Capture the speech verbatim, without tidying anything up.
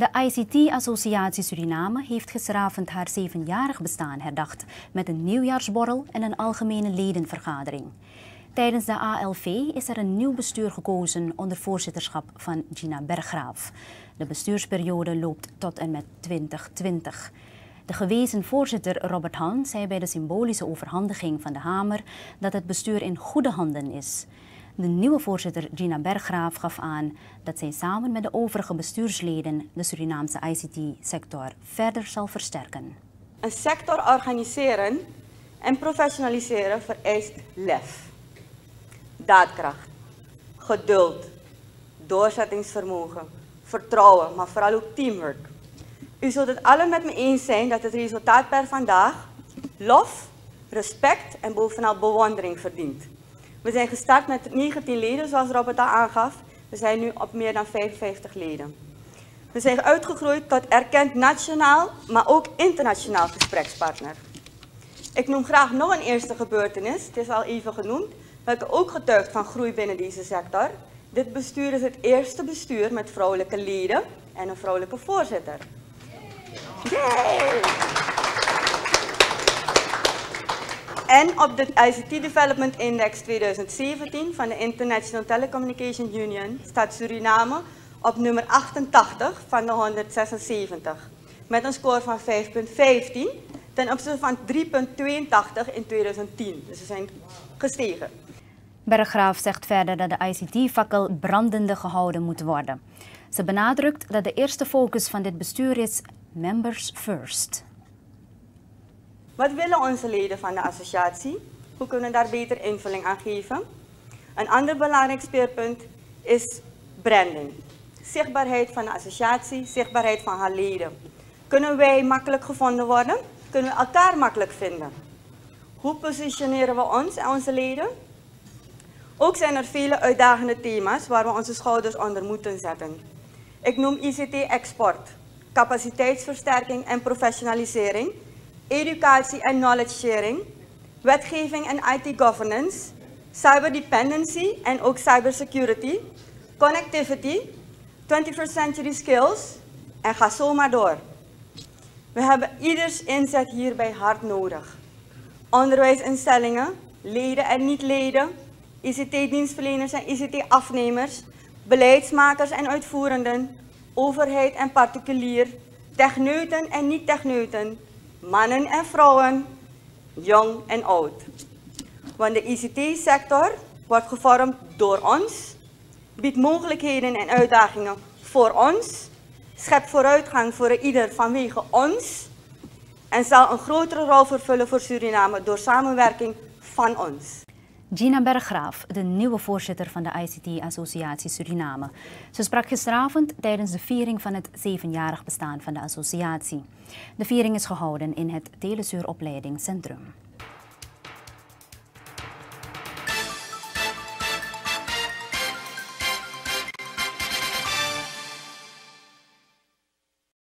De I C T-associatie Suriname heeft gisteravond haar zevenjarig bestaan herdacht met een nieuwjaarsborrel en een algemene ledenvergadering. Tijdens de A L V is er een nieuw bestuur gekozen onder voorzitterschap van Gina Berggraaf. De bestuursperiode loopt tot en met twintig twintig. De gewezen voorzitter Robert Han zei bij de symbolische overhandiging van de hamer dat het bestuur in goede handen is. De nieuwe voorzitter Gina Berggraaf gaf aan dat zij samen met de overige bestuursleden de Surinaamse I C T-sector verder zal versterken. Een sector organiseren en professionaliseren vereist lef, daadkracht, geduld, doorzettingsvermogen, vertrouwen, maar vooral ook teamwork. U zult het allen met me eens zijn dat het resultaat per vandaag lof, respect en bovenal bewondering verdient. We zijn gestart met negentien leden, zoals Robert al aangaf. We zijn nu op meer dan vijfenvijftig leden. We zijn uitgegroeid tot erkend nationaal, maar ook internationaal gesprekspartner. Ik noem graag nog een eerste gebeurtenis, het is al even genoemd, welke ook getuigt van groei binnen deze sector. Dit bestuur is het eerste bestuur met vrouwelijke leden en een vrouwelijke voorzitter. Yay! En op de I C T Development Index tweeduizend zeventien van de International Telecommunication Union staat Suriname op nummer achtentachtig van de honderdzesenzeventig. Met een score van vijf komma vijftien ten opzichte van drie komma tweeëntachtig in tweeduizend tien. Dus we zijn gestegen. Berggraaf zegt verder dat de I C T-fakkel brandende gehouden moet worden. Ze benadrukt dat de eerste focus van dit bestuur is members first. Wat willen onze leden van de associatie? Hoe kunnen we daar beter invulling aan geven? Een ander belangrijk speerpunt is branding. Zichtbaarheid van de associatie, zichtbaarheid van haar leden. Kunnen wij makkelijk gevonden worden? Kunnen we elkaar makkelijk vinden? Hoe positioneren we ons en onze leden? Ook zijn er vele uitdagende thema's waar we onze schouders onder moeten zetten. Ik noem I C T-export, capaciteitsversterking en professionalisering, educatie en knowledge sharing, wetgeving en I T governance, cyberdependency en ook cybersecurity, connectivity, twenty-first century skills en ga zo maar door. We hebben ieders inzet hierbij hard nodig. Onderwijsinstellingen, leden en niet-leden, I C T-dienstverleners en I C T-afnemers, beleidsmakers en uitvoerenden, overheid en particulier, techneuten en niet-techneuten, mannen en vrouwen, jong en oud. Want de I C T-sector wordt gevormd door ons, biedt mogelijkheden en uitdagingen voor ons, schept vooruitgang voor ieder vanwege ons en zal een grotere rol vervullen voor Suriname door samenwerking van ons. Gina Berggraaf, de nieuwe voorzitter van de I C T-associatie Suriname. Ze sprak gisteravond tijdens de viering van het zevenjarig bestaan van de associatie. De viering is gehouden in het Telesuuropleidingscentrum.